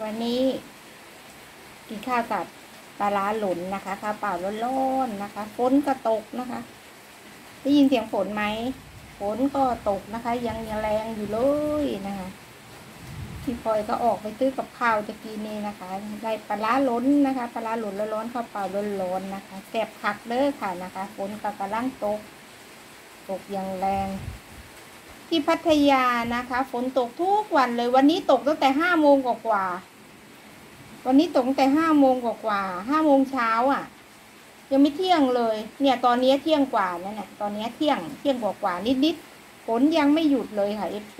วันนี้กินข้าวกับปลาร้าหล่นนะคะข้าวเปล่าร้อนๆนะคะฝนก็ตกนะคะได้ยินเสียงฝนไหมฝนก็ตกนะคะยังแรงอยู่เลยนะคะพี่พลอยก็ออกไปซื้อกับข้าวจะกินนี่นะคะได้ปลาร้าหล่นนะคะปลาร้าหล่นร้อนๆข้าวเปล่าร้อนๆนะคะแซ่บคักเด้อค่ะนะคะฝนก็กำลังตกอย่างแรงที่พัทยานะคะฝนตกทุกวันเลยวันนี้ตกตั้งแต่5 โมงกว่าวันนี้ตกตั้งแต่5 โมงกว่า5 โมงเช้าอ่ะยังไม่เที่ยงเลยเนี่ยตอนนี้เที่ยงกว่านั่นแหละตอนนี้เที่ยงกว่านิดฝนยังไม่หยุดเลยค่ะ FC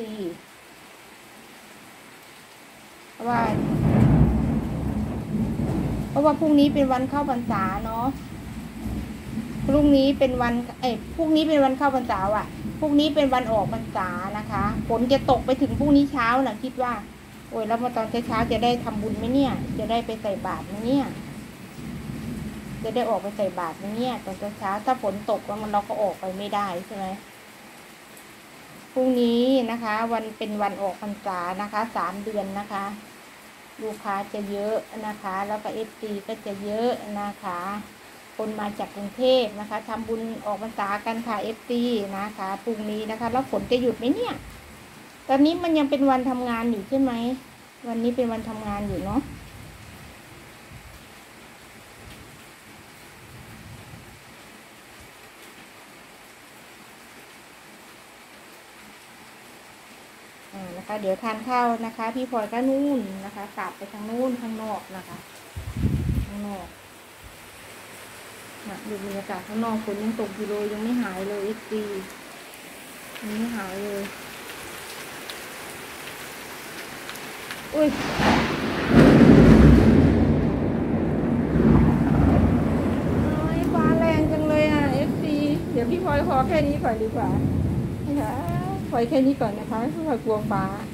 เพราะว่าพรุ่งนี้เป็นวันเข้าพรรษาเนาะพรุ่งนี้เป็นวันพรุ่งนี้เป็นวันเข้าพรรษาอ่ะพรุ่งนี้เป็นวันออกพรรษานะคะฝนจะตกไปถึงพรุ่งนี้เช้านะคิดว่าโอ้ยแล้วมาตอนเช้าจะได้ทำบุญไหมเนี่ยจะได้ไปใส่บาตรไหมเนี่ยจะได้ออกไปใส่บาตรไหมเนี่ยตอนเช้าถ้าฝนตกแล้วเราก็ออกไปไม่ได้ใช่ไหมพรุ่งนี้นะคะวันเป็นวันออกพรรษานะคะ3 เดือนนะคะลูกค้าจะเยอะนะคะแล้วก็FCก็จะเยอะนะคะคนมาจากกรุงเทพนะคะทำบุญออกพรรษากันค่ะ FC นะคะพรุ่งนี้นะคะแล้วฝนจะหยุดไหมเนี่ยตอนนี้มันยังเป็นวันทำงานอยู่ใช่ไหมวันนี้เป็นวันทำงานอยู่เนาะนะคะเดี๋ยวทานข้าวนะคะพี่พลอยก็นู่นนะคะกลับไปทางนู่นข้างนอกนะคะข้างนอกดูบรรยากาศข้างนอกฝนยังตกอยู่เลยยังไม่หายเลยFCยังไม่หายเลยอุ้ยฟ้าแรงจังเลยอ่ะ FC เดี๋ยวพี่พลอยขอแค่นี้ก่อนดีกว่านะคะพลอยแค่นี้ก่อนนะคะพี่พลอยกลัวฟ้า